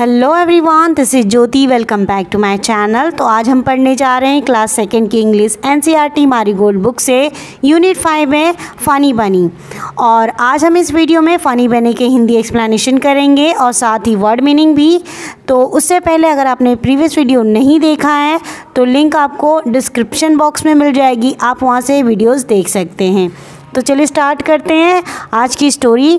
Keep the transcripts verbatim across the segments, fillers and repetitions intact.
Hello everyone, this is Jyoti. Welcome back to my channel. तो आज हम पढ़ने जा रहे हैं क्लास सेकंड की इंग्लिश एनसीईआरटी मैरीगोल्ड बुक से यूनिट फाइव में फ़नी बनी। और आज हम इस वीडियो में फ़नी बनी के हिंदी एक्सप्लेनेशन करेंगे और साथ ही वर्ड मीनिंग भी। तो उससे पहले अगर आपने प्रीवियस वीडियो नहीं देखा है तो लिंक आपको डिस्क्रिप्शन बॉक्स में मिल जाएगी, आप वहाँ से वीडियोज़ देख सकते हैं। तो चलिए स्टार्ट करते हैं आज की स्टोरी।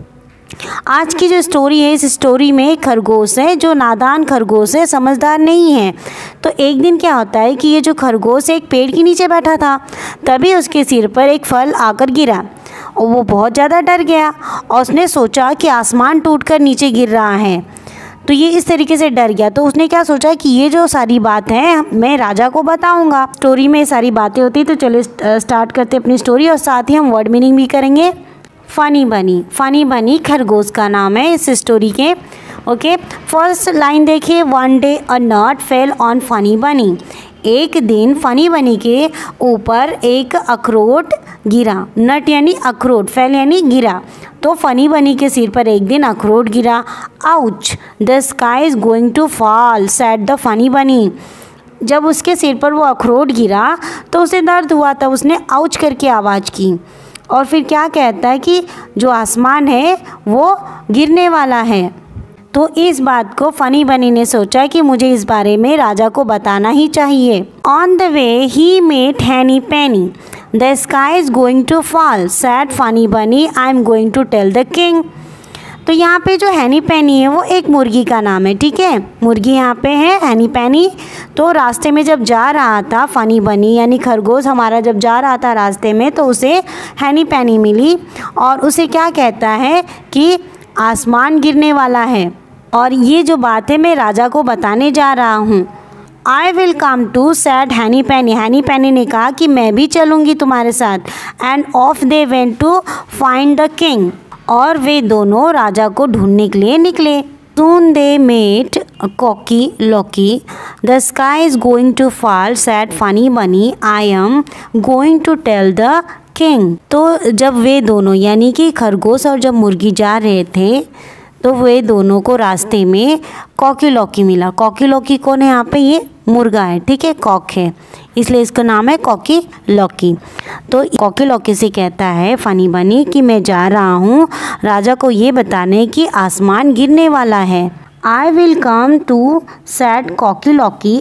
आज की जो स्टोरी है, इस स्टोरी में एक खरगोश है जो नादान खरगोश है, समझदार नहीं है। तो एक दिन क्या होता है कि ये जो खरगोश एक पेड़ के नीचे बैठा था, तभी उसके सिर पर एक फल आकर गिरा और वो बहुत ज़्यादा डर गया और उसने सोचा कि आसमान टूटकर नीचे गिर रहा है। तो ये इस तरीके से डर गया। तो उसने क्या सोचा कि ये जो सारी बात है मैं राजा को बताऊंगा। स्टोरी में सारी बातें होती। तो चलो स्टार्ट करते अपनी स्टोरी और साथ ही हम वर्ड मीनिंग भी करेंगे। फ़नी बनी, फ़नी बनी खरगोश का नाम है इस स्टोरी के। ओके, फर्स्ट लाइन देखिए। One day a nut fell on Funny Bunny. एक दिन फ़नी बनी के ऊपर एक अखरोट गिरा। नट यानी अखरोट, फेल यानी गिरा। तो फ़नी बनी के सिर पर एक दिन अखरोट गिरा। Ouch, the sky is going to fall said the Funny Bunny. जब उसके सिर पर वो अखरोट गिरा तो उसे दर्द हुआ, तब उसने आउच करके आवाज़ की और फिर क्या कहता है कि जो आसमान है वो गिरने वाला है। तो इस बात को फ़नी बनी ने सोचा कि मुझे इस बारे में राजा को बताना ही चाहिए। On the way he met Henny Penny. The sky is going to fall said Funny Bunny, I am going to tell the king. तो यहाँ पे जो हैनी पैनी है वो एक मुर्गी का नाम है, ठीक है। मुर्गी यहाँ पे है हैनी पैनी। तो रास्ते में जब जा रहा था फ़नी बनी यानी खरगोश हमारा जब जा रहा था रास्ते में, तो उसे हैनी पैनी मिली और उसे क्या कहता है कि आसमान गिरने वाला है और ये जो बात है मैं राजा को बताने जा रहा हूँ। I will come too said Henny Penny. हैनी पैनी ने कहा कि मैं भी चलूँगी तुम्हारे साथ। And off they went to find the king. और वे दोनों राजा को ढूंढने के लिए निकले। Soon they met Cocky Locky. The sky is going to fall, said Funny Bunny. I am going to tell the king. तो जब वे दोनों यानी कि खरगोश और जब मुर्गी जा रहे थे तो वे दोनों को रास्ते में कॉकी लॉकी मिला। कॉकी लॉकी कौन है यहाँ पे? ये मुर्गा है, ठीक है, कॉक है, इसलिए इसका नाम है कॉकी लॉकी। तो कॉकी लॉकी से कहता है फ़नी बनी कि मैं जा रहा हूँ राजा को ये बताने कि आसमान गिरने वाला है। I will come too said Cocky Locky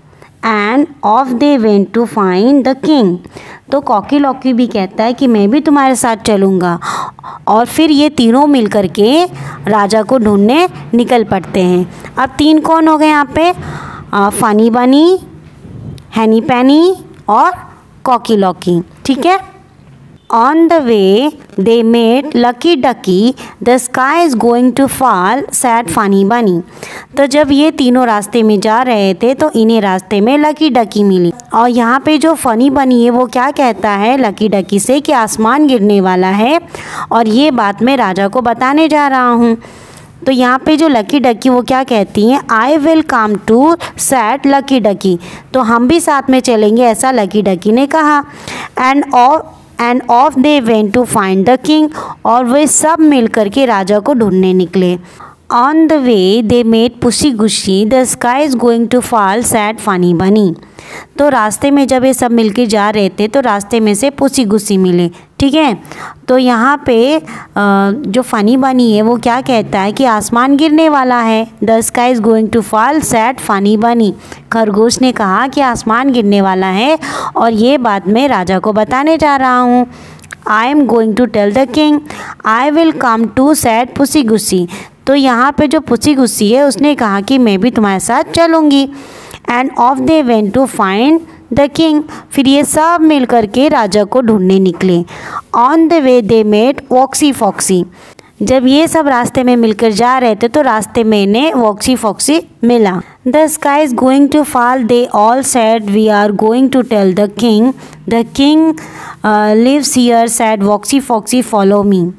and off they went to find the king. तो कॉकी लॉकी भी कहता है कि मैं भी तुम्हारे साथ चलूँगा और फिर ये तीनों मिल कर के राजा को ढूंढने निकल पड़ते हैं। अब तीन कौन हो गए यहाँ पे? फ़नी बनी, हैनी पैनी और कॉकी लॉकी, ठीक है। On the way they met Lucky Ducky. The sky is going to fall said Funny Bunny. तो जब ये तीनों रास्ते में जा रहे थे तो इन्हें रास्ते में लकी डकी मिली और यहाँ पे जो फ़नी बनी है वो क्या कहता है लकी डकी से कि आसमान गिरने वाला है और ये बात मैं राजा को बताने जा रहा हूँ। तो यहाँ पे जो लकी डकी वो क्या कहती हैं? I will come too said Lucky Ducky. तो हम भी साथ में चलेंगे, ऐसा लकी डकी ने कहा। And off and off they went to find the king. और वे सब मिल कर के राजा को ढूंढने निकले। On the way they met Pussy Gushy. The sky is going to fall said Funny Bunny. तो रास्ते में जब ये सब मिलके जा रहे थे तो रास्ते में से पुसी गुस्सी मिले, ठीक है। तो यहाँ पे जो फ़नी बनी है वो क्या कहता है कि आसमान गिरने वाला है। The sky is going to fall said Funny Bunny. खरगोश ने कहा कि आसमान गिरने वाला है और ये बात मैं राजा को बताने जा रहा हूँ। I am going to tell the king. I will come too said Pussy Gussy. तो यहाँ पे जो पुसी गुस्सी है उसने कहा कि मैं भी तुम्हारे साथ चलूँगी। And off they went to find the king. फिर ये सब मिल कर के राजा को ढूंढने निकले। On the way they met Woxy Foxy. जब ये सब रास्ते में मिलकर जा रहे थे तो रास्ते में इन्हें वॉक्सी फॉक्सी मिला। The sky is going to fall they all said we are going to tell the king. The king lives here said Woxy Foxy follow me.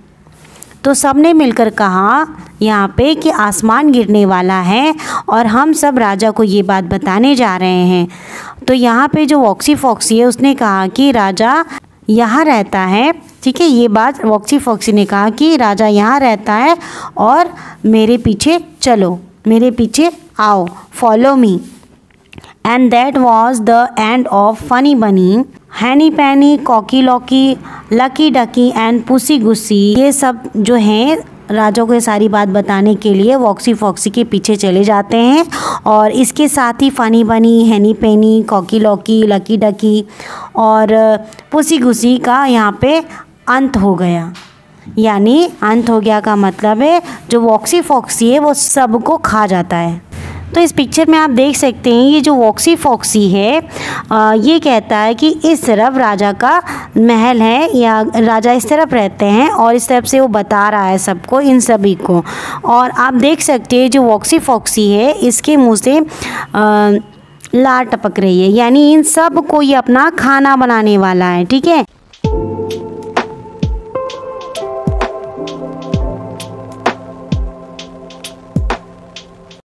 तो सब ने मिलकर कहा यहाँ पे कि आसमान गिरने वाला है और हम सब राजा को ये बात बताने जा रहे हैं। तो यहाँ पे जो वॉक्सी फॉक्सी है उसने कहा कि राजा यहाँ रहता है, ठीक है। ये बात वॉक्सी फॉक्सी ने कहा कि राजा यहाँ रहता है और मेरे पीछे चलो। मेरे पीछे आओ, follow me. And that was the end of Funny Bunny, Henny Penny, Cocky Locky, Lucky Ducky and Pussy Gussy. ये सब जो हैं राजा को ये सारी बात बताने के लिए वॉक्सी फॉक्सी के पीछे चले जाते हैं और इसके साथ ही funny Bunny, Henny Penny, Cocky Locky, Lucky डकी और पुसी गुस्सी का यहाँ पे अंत हो गया। यानी अंत हो गया का मतलब है जो वॉक्सी फॉक्सी है वो सबको खा जाता है। तो इस पिक्चर में आप देख सकते हैं ये जो वॉक्सी फॉक्सी है आ, ये कहता है कि इस तरफ राजा का महल है या राजा इस तरफ रहते हैं और इस तरफ से वो बता रहा है सबको, इन सभी को। और आप देख सकते हैं जो वॉक्सी फॉक्सी है इसके मुंह से आ, लार टपक रही है, यानी इन सब को ये अपना खाना बनाने वाला है। ठीक है।